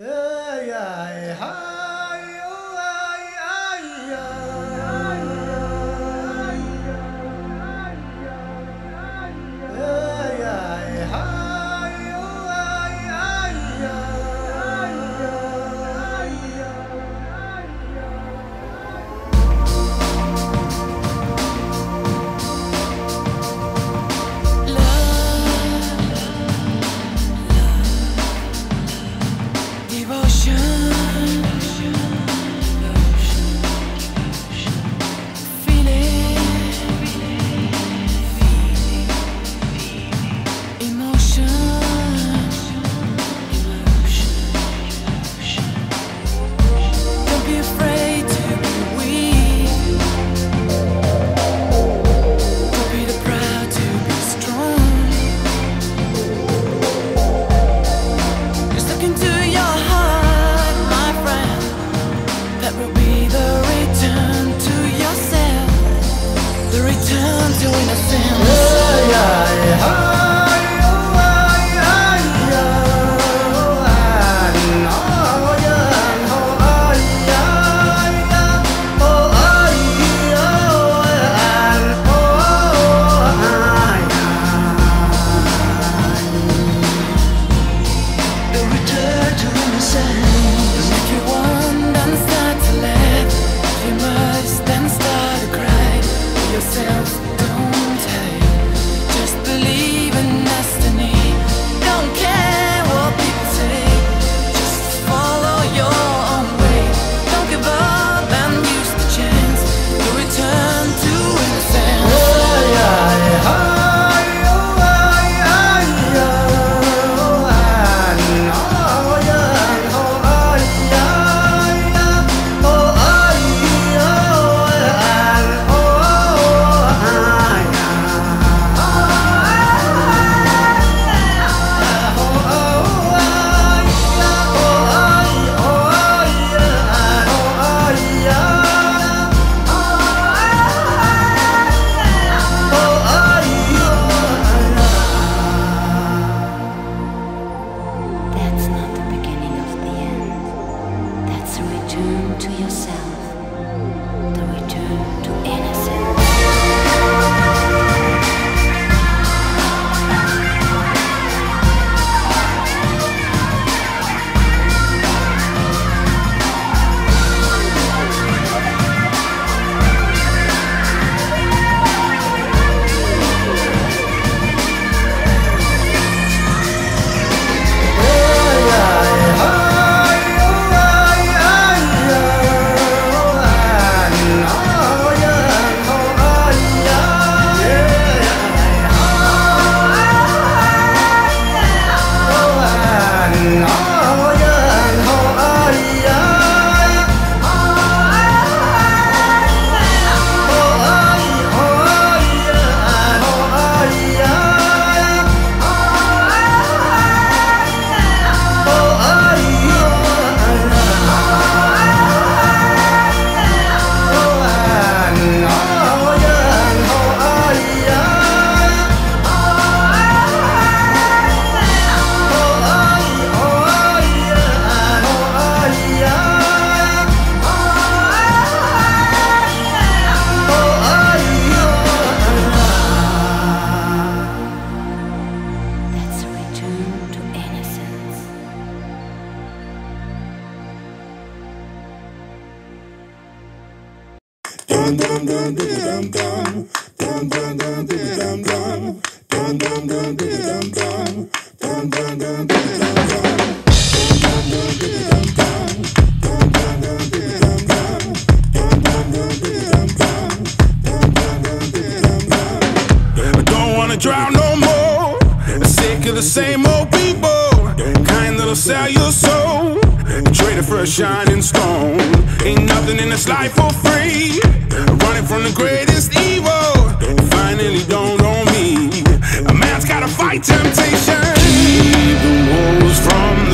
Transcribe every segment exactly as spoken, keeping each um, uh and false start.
Drown no more, sick of the same old people, kind that'll sell your soul, traded for a shining stone. Ain't nothing in this life for free, running from the greatest evil, finally dawned on me, a man's gotta fight temptation, keep the wolves from the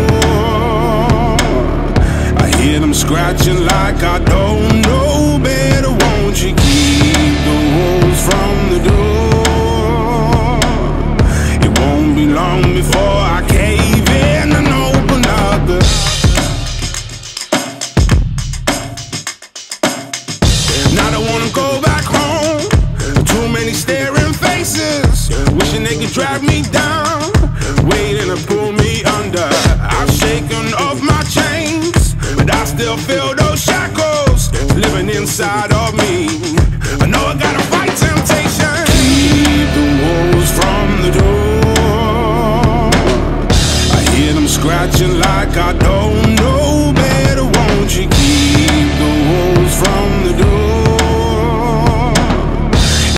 door. I hear them scratching like I don't know better. Won't you keep the wolves from the door? Long before I cave in and open up the drag me down, waiting to pull me under. I've shaken off my chains, but I still feel those shackles living inside of me. I know I gotta fight temptation, keep the wolves from the door. I hear them scratching like I don't